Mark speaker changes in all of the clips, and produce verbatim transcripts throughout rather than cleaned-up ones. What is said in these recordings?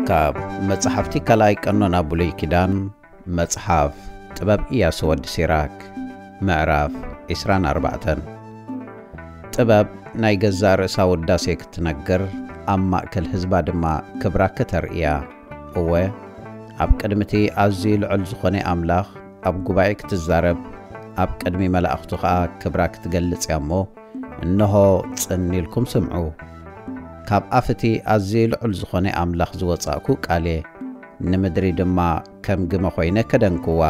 Speaker 1: كاب مصحفتي كلاي قنونا بولي كيدان مصحف ጥበብ ኢያሱ ወዲ ሲራክ ምዕራፍ عشرين أربعة ጥበብ ናይ ገዛ ርእሳ ውዳሴ ክትነግር ኣብ ማእከል ህዝባ ድማ ክብራ ከተርእያ እወ ኣብ ቅድሚቲ ኣዝዩ ልዑል ዝኾነ ኣምላኽ ኣብ ጉባኤ ክትዛረብ ኣብ ቅድሚ መላእኽቱ ኸኣ ክብራ ክትገልጽ እሞ እነሆ ጽኒልኩም ስምዑ ካብ ኣፍቲ ኣዝዩ ልዑል ዝኾነ ኣምላኽ ዝወጻእኩ ቃሌ ንምድሪ ድማ ከም ግመ ኮይነ ከደንክዋ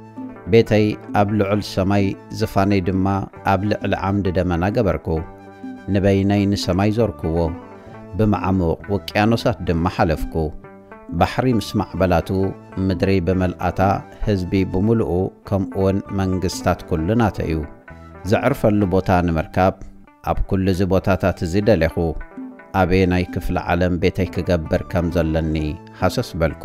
Speaker 1: ቤተይ ኣብ ልዑል ሰማይ ዝፋነይ ድማ ኣብ ልዕሊ ዓምዲ ደመና ገበርኩ ንበይነይ ንሰማይ ዞርክዎ ብመዓሙቕ ውቅያኖሳት ድማ ሓለፍኩ ባሕሪ ምስ ማዕበላቱ ምድሪ በመልኣታ ህዝቢ ብምሉኡ ከምኡውን መንግስታት ኩሉ ናተዩ ዘዕርፈሉ ቦታ ንምርካብ ኣብ ኩሉ ዚ ቦታታት ዝደለኹ ኣበ ናይ ክፍለ ዓለም ቤተይ ክገብር ከም ዘለኒ ሓሰስ በልኩ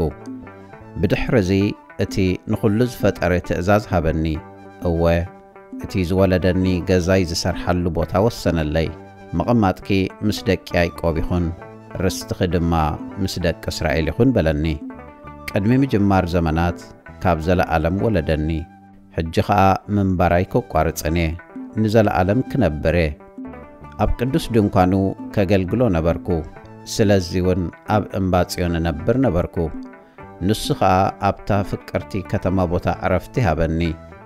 Speaker 1: ብድሕርዚ እቲ ንኹሉ ዝፈጠረ ትእዛዝ ሃበኒ እወ እቲ ዝወለደኒ ገዛይ ዝሰርሓሉ ቦታ ወሰነለይ መቐማጥኪ ምስ ደቂ ያዕቆብ ይኹን ርስትኺ ድማ ምስ ደቂ እስራኤል ይኹን በለኒ ቅድሚ ምጅማር ዘመናት ካብ ዘለዓለም ወለደኒ ሕጂ ኸኣ ምንባራይ ከቋርጽኔ ንዘለዓለም ክነብረ ኣብ ቅዱስ ድንኳኑ ከገልግሎ ነበርኩ ስለዚውን ኣብ እምባጽዮን ነብር ነበርኩ ንሱ ኸኣ ኣብታ ፍቅርቲ ከተማ ቦታ ዕረፍቲ ሃበኒ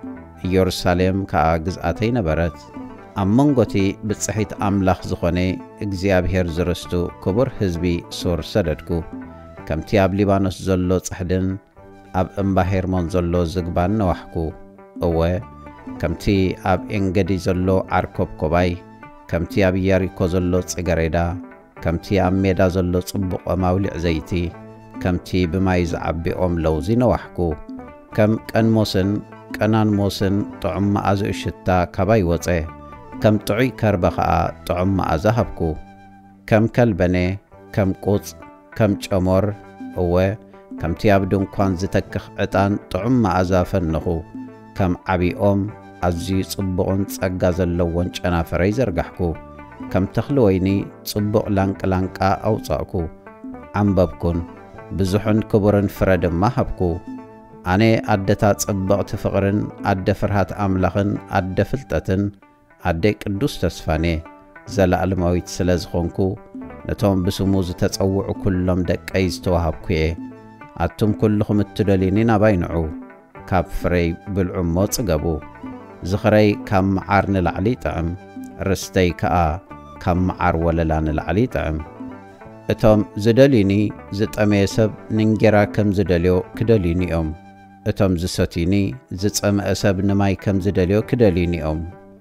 Speaker 1: ኢየሩሳሌም ከኣ ግዝኣተይ ነበረት ኣብ መንጎቲ ብጽሒት ኣምላኽ ዝኾነ እግዚኣብሔር ዝርስቱ ክቡር ህዝቢ ሱር ሰደድኩ ከምቲ ኣብ ሊባኖስ ዘሎ ጽሕድን ኣብ እምባ ሄርሞን ዘሎ ዝግባን ነዋሕኩ እወ ከምቲ ኣብ ኤንገዲ ዘሎ ዓርኮብኮባይ ከምቲ ኣብ ኢያሪኮ ዘሎ ጽገሬዳ ከምቲ ኣብ ሜዳ ዘሎ ጽቡቕ ማውሊዕ ዘይቲ ከምቲ ብማይ ዝዓቢኦም ለውዚ ነዋሕኩ ከም ቀንሞስን ቀናንሞስን ጥዑም መዓዛ እሽታ ካባይ ወፀ ከም ጥዑይ ከርበ ኸኣ ጥዑም መዓዛ ሃብኩ ከም ከልበኔ ከም ቁጽ ከም ጨሞር እወ ከምቲ ኣብ ድንኳን ዝተክኽ ዕጣን ጥዑም መዓዛ ፈንኹ ከም ዓቢኦም ኣዝዩ ጽቡቕን ጸጋ ዘለዎን ጨናፈረይ ዘርጋሕኩ ከም ተኽሊ ወይኒ ጽቡቕ ላንቅላንቃ ኣውጻእኩ ዓንበብኩን ብዙሕን ክቡርን ፍረ ድማ ሃብኩ ኣነ ኣደታ ጽብቕቲ ፍቕርን ኣደ ፍርሃት ኣምላኽን ኣደ ፍልጠትን ኣደ ቅዱስ ተስፋኔ ዘለዓለማዊት ስለ ዝኾንኩ ነቶም ብስሙ ዝተጸውዑ ኩሎም ደቀይ ዝተዋሃብኩ እየ ኣቱም ኩልኹም እትደልዩኒ ናባይ ንዑ ካብ ፍረይ ብልዑ እሞ ጽገቡ ዝኽረይ ካብ መዓር ንላዕሊ ጥዕም ርስተይ ከኣ ካብ መዓር ወለላ ንላዕሊ ጥዕም እቶም ዝደልዩኒ ዝጠመየ ሰብ ንንጌራ ከም ዝደልዮ ክደልዩኒ እዮም እቶም ዝሰትዩኒ ዝጸምአ ሰብ ንማይ ከም ዝደልዮ ክደልዩኒ እዮም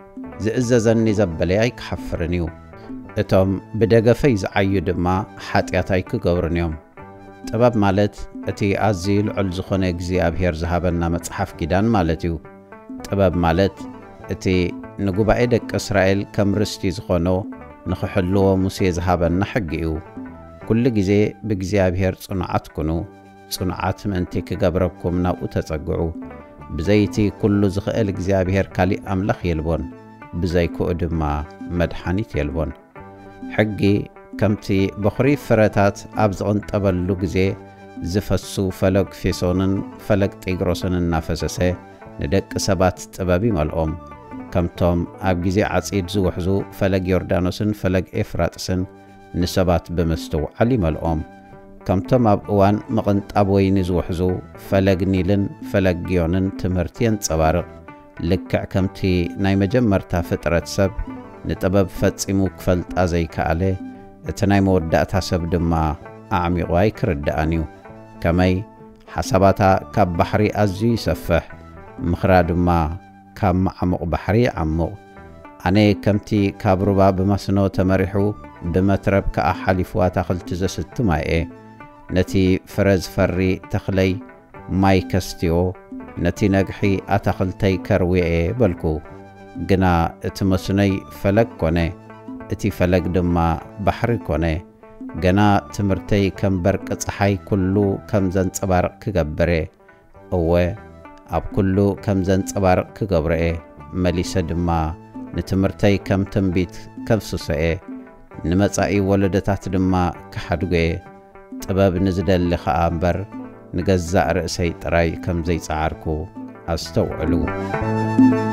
Speaker 1: ዝእዘዘኒ ዘበለይ ኣይክሓፍርን እዩ እቶም ብደገፈይ ዝዓዩ ድማ ሓጢኣታይ ክገብሩን እዮም ጥበብ ማለት እቲ ኣዝዩ ልዑል ዝኾነ እግዚኣብሔር ዝሃበና መጽሓፍ ኪዳን ማለት እዩ ጥበብ ማለት እቲ ንጉባኤ ደቂ እስራኤል ከም ርስቲ ዝኾኖ ንኽሕልዎ ሙሴ ዝሃበና ሕጊ እዩ ኩሉ ግዜ ብእግዚኣብሔር ጽኑዓት ኩኑ ጽኑዓት ምእንቲ ክገብረኩም ናብኡ ተጸግዑ ብዘይቲ ኩሉ ዝኽእል እግዚኣብሔር ካሊእ ኣምላኽ የልቦን ብዘይክኡ ድማ መድሓኒት የልቦን ሕጊ ከምቲ በኹሪ ፍረታት ኣብ ዝቕንጠበሉ ግዜ ዝፈሱ ፈለግ ፊሶንን ፈለግ ጢግሮስን እናፈሰሰ ንደቂ ሰባት ጥበብ ይመልኦም ከምቶም ኣብ ግዜ ዓጺድ ዝውሕዙ ፈለግ ዮርዳኖስን ፈለግ ኤፍራጥስን ንሰባት ብምስትውዓል ይመልኦም ከምቶም ኣብ እዋን ምቕንጣብ ወይኒ ዝውሕዙ ፈለግ ኒልን ፈለግ ግዮንን ትምህርቲ የንጸባርቕ ልክዕ ከምቲ ናይ መጀመርታ ፍጥረት ሰብ ንጥበብ ፈጺሙ ክፈልጣ ዘይከኣለ እቲ ናይ መወዳእታ ሰብ ድማ ኣዕሚቑ ኣይክርድኣን እዩ ከመይ ሓሳባታ ካብ ባሕሪ ኣዝዩ ይሰፍሕ ምኽራ ድማ ካብ መዓሙቕ ባሕሪ ዓሙቕ ኣነ ከምቲ ካብ ሩባ ብመስኖ ተመሪሑ ብመትረብ ከኣ ሓሊፍዋ ኣታኽልቲ ዘስቲ ማይኤ ነቲ ፍረ ዝፈሪ ተኽለይ ማይ ከስትዮ ነቲ ነግሒ ኣታኽልተይ ከርውየ በልኩ ግና እቲ መስኖይ ፈለግ ኮነ እቲ ፈለግ ድማ ባሕሪ ኮነ ገና ትምህርተይ ከም በርቂ ፀሓይ ኩሉ ከም ዘንጸባርቕ ክገብረ እወ ኣብ ኩሉ ከም ዘንጸባርቕ ክገብረኤ መሊሰ ድማ ንትምህርተይ ከም ትንቢት ከፍስሰኤ ንመጻኢ ወለደታት ድማ ክሓድጎየ ጥበብ ንዝደሊ ኸኣ እምበር ንገዛእ ርእሰይ ጥራይ ከም ዘይፀዓርኩ ኣስተውዕሉ